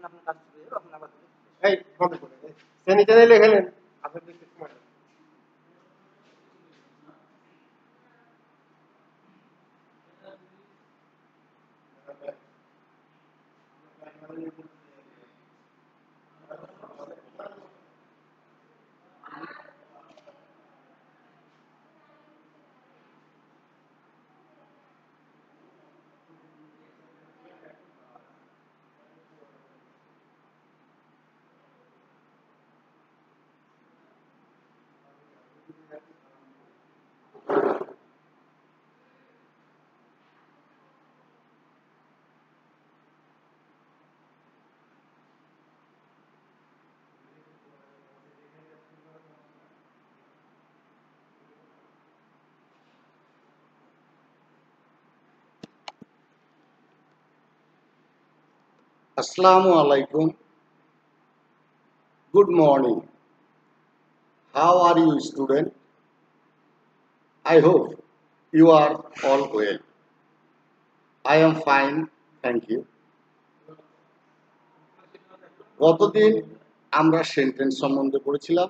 এই বন্ধ করে সেনিটারে লেখেন আপনি দেখতে সময় Assalamu alaikum. Good morning. How are you, student? I hope you are all well. I am fine, thank you. গতদিন আমরা সেন্টেন্স সম্বন্ধে পড়েছিলাম।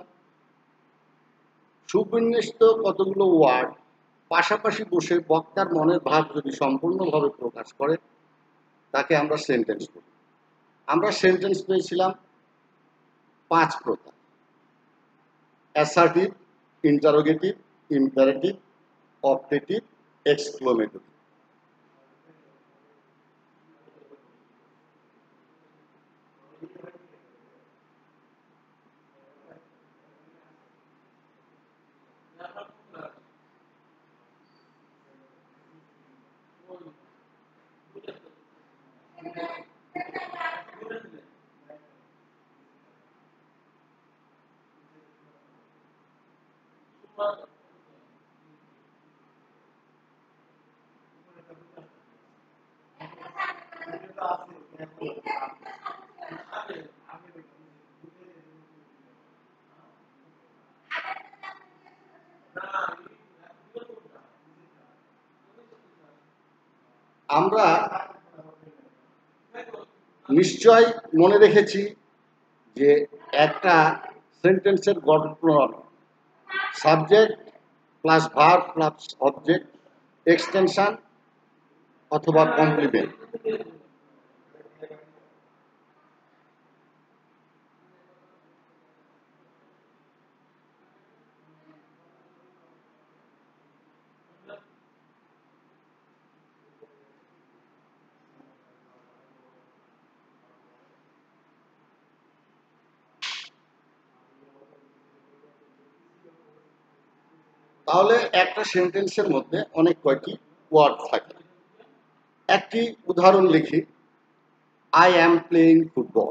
সুবিন্যস্ত কতগুলো ওয়ার্ড পাশাপাশি বসে বক্তার মনের ভাব যদি সম্পূর্ণভাবে প্রকাশ করে তাকে আমরা সেন্টেন্স বলি। আমরা সেন্টেন্স পেয়েছিলাম 5 প্রকার: assertive, interrogative, imperative, optative, exclamatory. আমরা নিশ্চয় মনে রেখেছি যে একটা সেন্টেন্সের গঠন প্রণালী subject plus verb plus object, extension অথবা কমপ্লিমেন্ট। তাহলে একটা সেন্টেন্সের মধ্যে অনেক কয়টি ওয়ার্ড থাকে। একটি উদাহরণ লিখি, আই অ্যাম প্লেইং ফুটবল।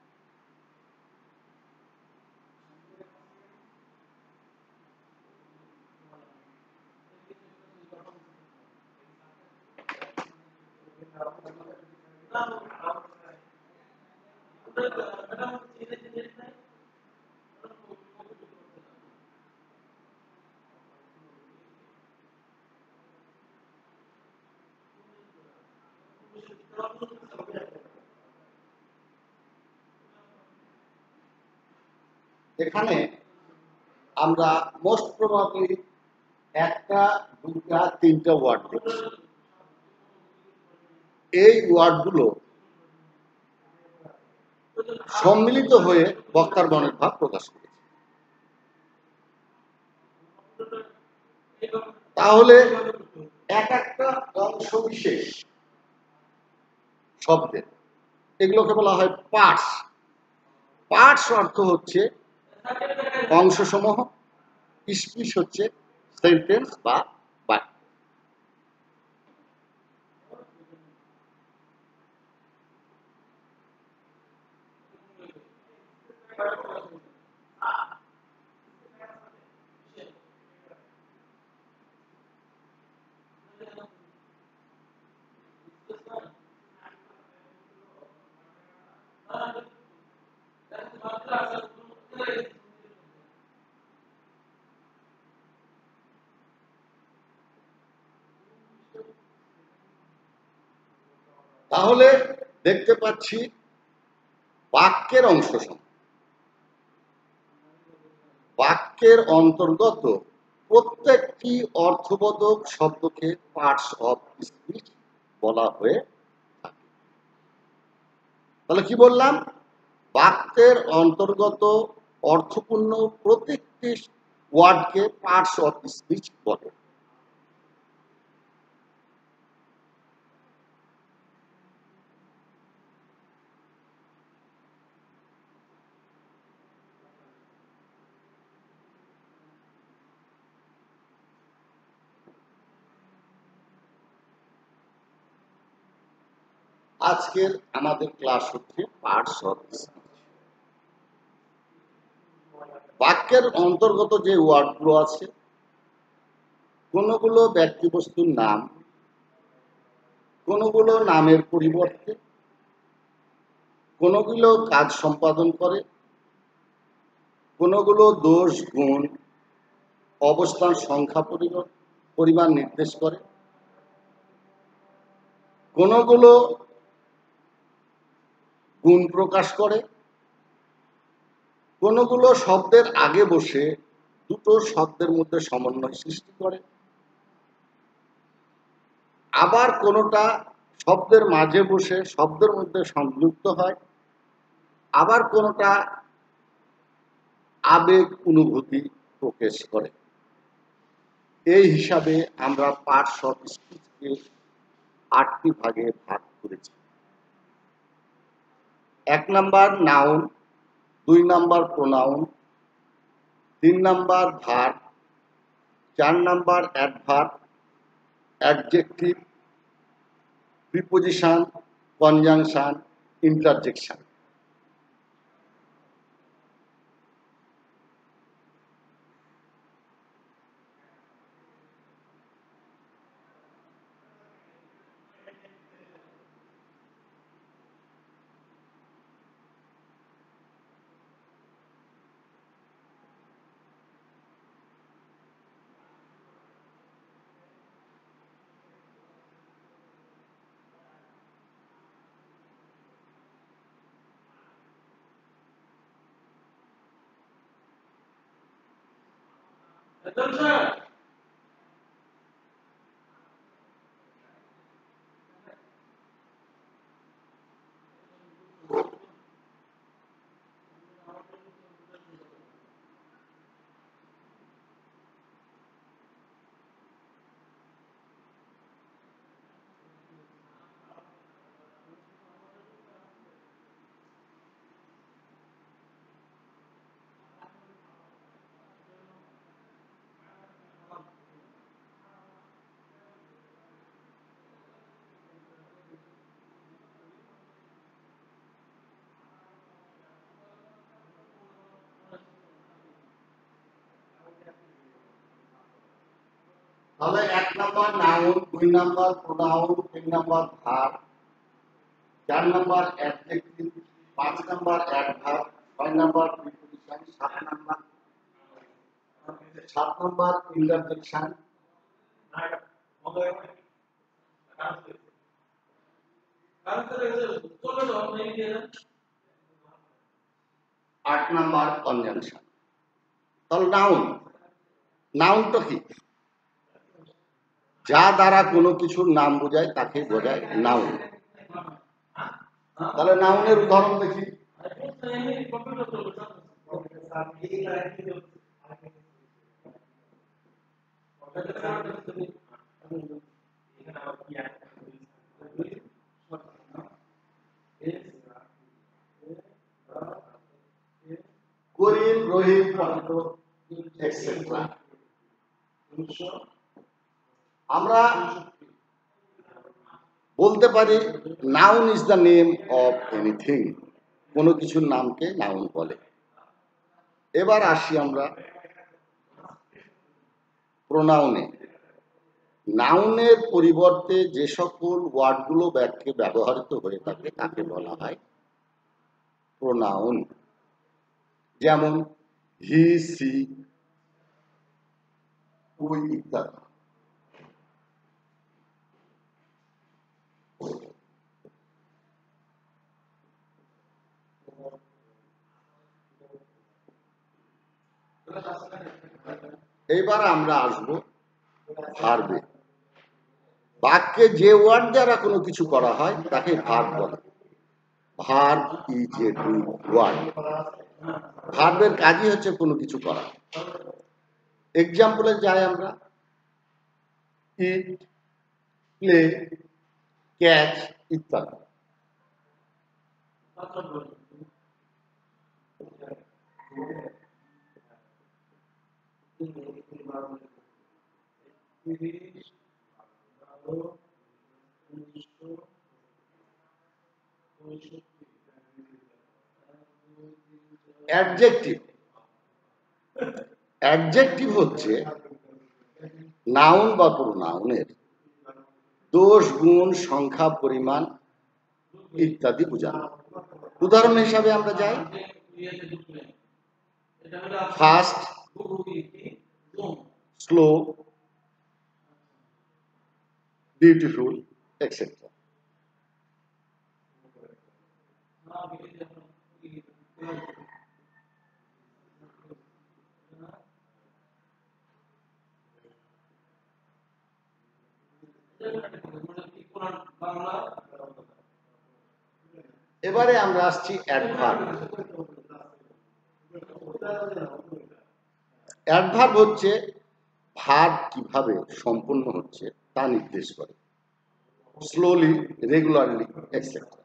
এখানে আমরা মোস্ট প্রবাবলি একটা, দুটা, তিনটা ওয়ার্ড দেখছি। এই ওয়ার্ডগুলো সম্মিলিত হয়ে বক্তার মনের ভাব প্রকাশ করেছে। তাহলে এক একটা অংশ বিশেষ শব্দের, এগুলোকে বলা হয় পার্টস। পার্টস অর্থ হচ্ছে অংশসমূহ, স্পিচ হচ্ছে সেন্টেন্স বা বাক্য। তাহলে দেখতে পাচ্ছি বাক্যের অংশ বাক্যের অন্তর্গত প্রত্যেকটি অর্থবোধক শব্দকে পার্টস অফ স্পিচ বলা হয়ে থাকে। তাহলে কি বললাম? বাক্যের অন্তর্গত অর্থপূর্ণ প্রত্যেকটি ওয়ার্ডকে পার্টস অফ স্পিচ বলে। আজকের আমাদের ক্লাস হচ্ছে পার্টস অফ স্পিচ। বাক্যের অন্তর্গত যে ওয়ার্ডগুলো আছে, কোনগুলো ব্যক্তিবস্তুর নাম, কোনগুলো নামের পরিবর্তে, কোনগুলো কাজ সম্পাদন করে, কোনগুলো দোষ, গুণ, অবস্থান, সংখ্যা, পরিমাণ নির্দেশ করে, কোনগুলো গুণ প্রকাশ করে, কোনগুলো শব্দের আগে বসে দুটো শব্দের মধ্যে সমন্বয় সৃষ্টি করে, আবার কোনোটা শব্দের মাঝে বসে শব্দের মধ্যে সংযুক্ত হয়, আবার কোনোটা আবেগ অনুভূতি প্রকাশ করে। এই হিসাবে আমরা পার্টস অফ স্পিচকে 8টি ভাগে ভাগ করেছি। 1 number noun, 2 number pronoun, 3 number verb, 4 number adverb, adjective, preposition, conjunction, interjection. তাহলে 1 number noun, 2 number pronoun, 3 number verb, 4 number adjective, 5 number adverb, 6 number preposition, 7 number interjection, 8 number conjunction. তাহলে নাউন, নাউনটা কি? যা দ্বারা কোনো কিছুর নাম বোঝায় তাকে বোঝায় নাউন। তাহলে নাউনের উদাহরণ দেখি। Karim, Rahim, potato, etcetera. আমরা বলতে পারি noun is the name of anything, কোনো কিছুর নামকে নাউন বলে। এবার আসি আমরা প্রোনাউনে। নাউনের পরিবর্তে যে সকল ওয়ার্ডগুলো বাক্যে ব্যবহৃত হয়ে থাকে তাকে বলা হয় প্রোনাউন। যেমন হি, সি, উই ইত্যাদি। এইবার আমরা আসবো ভার্বে। বাক্যে যে ওয়ার্ড দ্বারা কোনো কিছু করা হয় তাকে ভার্ব বলে। Verb is a doing word. ভার্বের কাজই হচ্ছে কোনো কিছু করা। এক্সাম্পলে যাই আমরা, ইট, প্লে, ক্যাচ ইত্যাদি। অ্যাডজেক্টিভ। অ্যাডজেক্টিভ হচ্ছে নাউন বা প্রোনাউনের দোষ, গুণ, সংখ্যা, পরিমাণ ইত্যাদি বোঝানো। উদাহরণ হিসাবে আমরা যাই, ফাস্ট, স্লো, বিউটিফুল এটসেট্রা। এবারে আমরা আসছি অ্যাডভার্ব। অ্যাডভার্ব হচ্ছে ভার্ব কিভাবে সম্পন্ন হচ্ছে তা নির্দেশ করে। Slowly, regularly etcetera.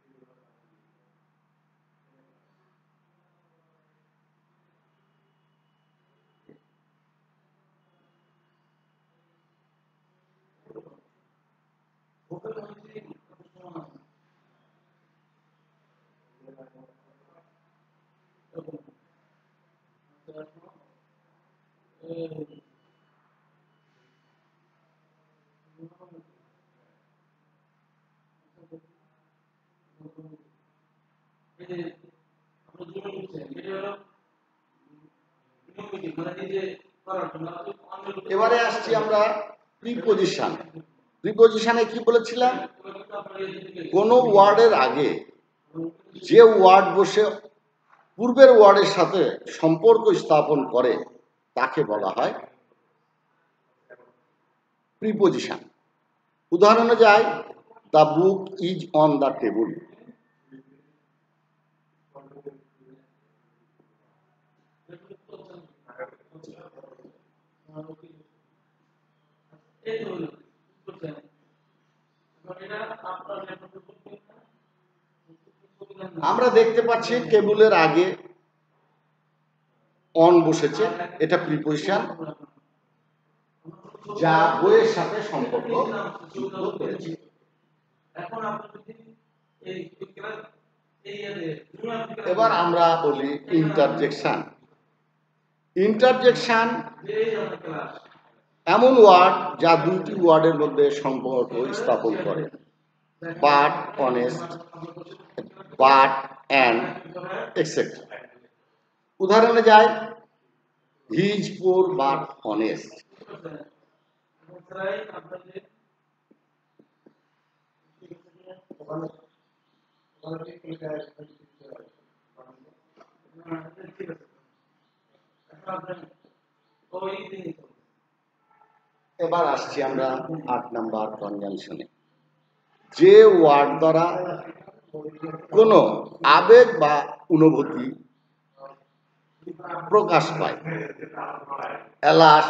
এবারে আসছি আমরা প্রিপজিশন। প্রিপজিশনে কি বলেছিলাম? কোন ওয়ার্ডের আগে যে ওয়ার্ড বসে পূর্বের ওয়ার্ডের সাথে সম্পর্ক স্থাপন করে তাকে বলা হয় প্রিপজিশন। উদাহরণে যাই, the book is on the table. আমরা দেখতে পাচ্ছি টেবিলের আগে অন বসেছে, এটা প্রিপজিশন যা বইয়ের সাথে সম্পর্ক যুক্ত করেছে। এবার আমরা বলি ইন্টারজেকশন। ইন্টারজেকশন এমন ওয়ার্ড যা দুটি ওয়ার্ডের মধ্যে সম্পর্ক স্থাপন করে। But, honest, but, and et cetera. উদাহরণে যাই, he is poor but honest. এবার আসছি আমরা ৮ নাম্বার কনজাংশনে। যে ওয়ার্ড দ্বারা কোনো আবেগ বা অনুভূতি প্রকাশ পায়। Alas,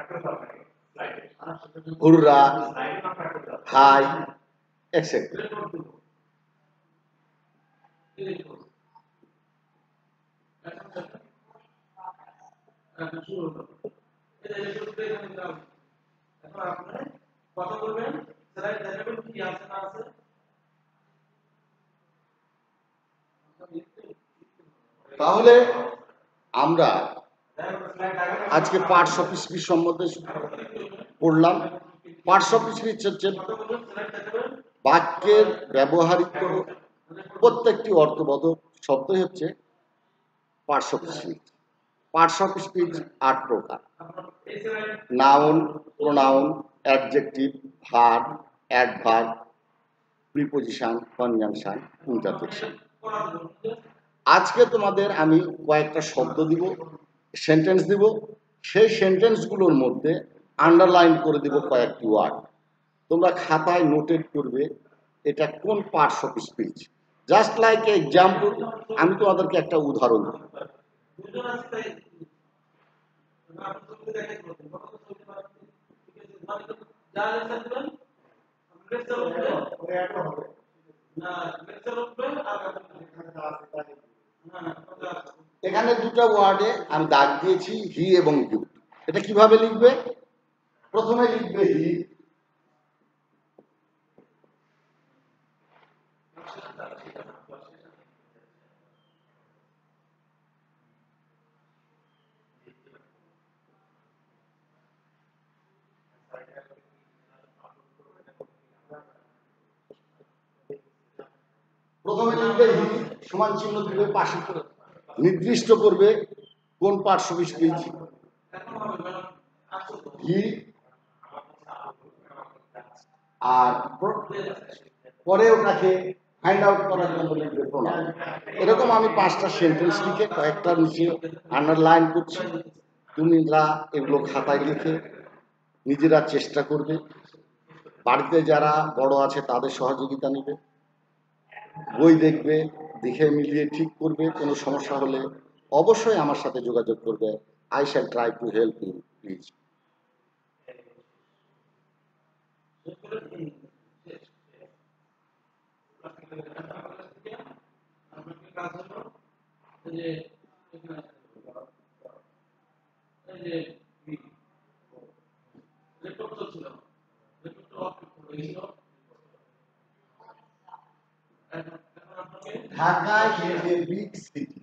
hurrah, hi et cetera. তাহলে আমরা আজকে পার্টস অফ স্পিচ সম্বন্ধে পড়লাম। পার্টস অফ স্পিচ হচ্ছে বাক্যের ব্যবহৃত প্রত্যেকটি অর্থবোধক শব্দই হচ্ছে parts of speech. Parts of speech ৮ প্রকার: noun, pronoun, adjective, verb, adverb, preposition, conjunction, interjection. আজকে তোমাদের আমি কয়েকটা শব্দ দিব, সেন্টেন্স দিব, সেই সেন্টেন্সগুলোর মধ্যে আন্ডারলাইন করে দেব কয়েকটি ওয়ার্ড। তোমরা খাতায় নোটেট করবে এটা কোন parts of speech. Just like example, আমি তোমাদেরকে একটা উদাহরণ দিই। এখানে দুটো ওয়ার্ডে আমি দাগ দিয়েছি, হি এবং ইউ। এটা কিভাবে লিখবে? প্রথমে লিখবে হি, প্রথমে লিখবে হি, সমান চিহ্ন দিবে, পাশে নির্দিষ্ট করবে কোন পার্টস অফ স্পিচ। হি, আর পরে ওটাকে ফাইন্ড আউট করার জন্য লিখবে প্রোনাউন। এরকম আমি 5টা সেন্টেন্স লিখে কয়েকটা নিচে আন্ডারলাইন করছি। তোমরা এগুলো খাতায় লিখে নিজেরা চেষ্টা করবে। বাড়িতে যারা বড় আছে তাদের সহযোগিতা নেবে, বই দেখবে, দেখে মিলিয়ে ঠিক করবে। কোনো সমস্যা হলে অবশ্যই আমার সাথে যোগাযোগ করবে। I shall try to help you, please. Dhaka is a big city.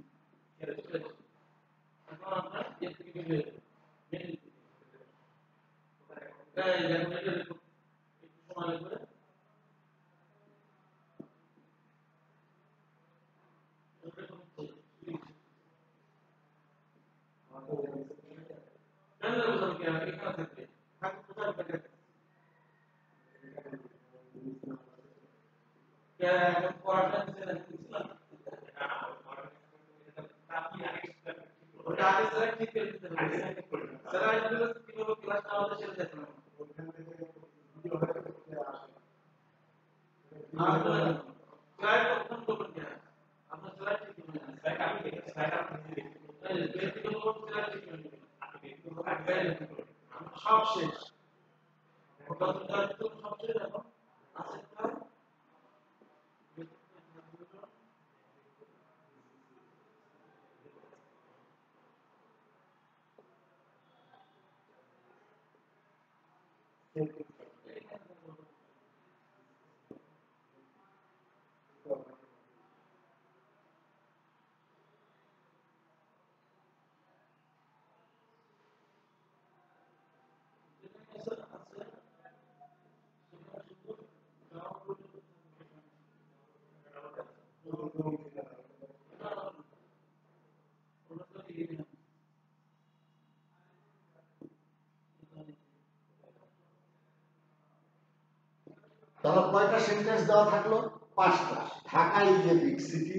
তাহলে কয়টা সেন্টেন্স দেওয়া থাকলো? 5টা। Dhaka is a big city,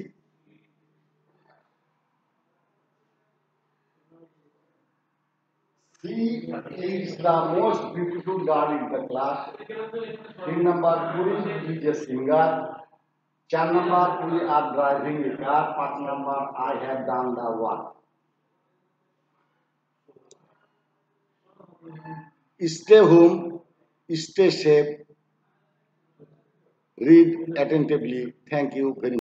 she is the most beautiful girl in the class, 3 number Puri is a singer, 4 number we are driving a car, 5 number I have done the work. Stay home, stay safe, read attentively. Thank you very much.